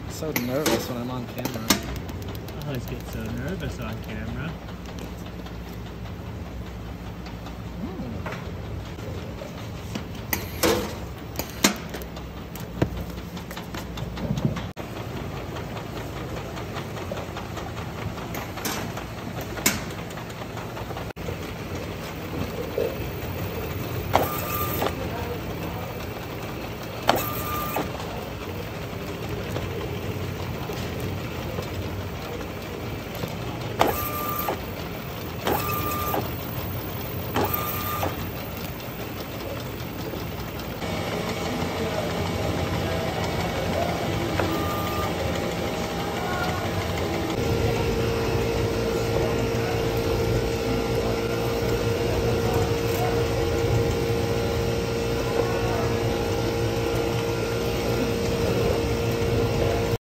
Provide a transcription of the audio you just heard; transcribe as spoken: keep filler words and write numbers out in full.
So nervous when I'm on camera. I always get so nervous on camera.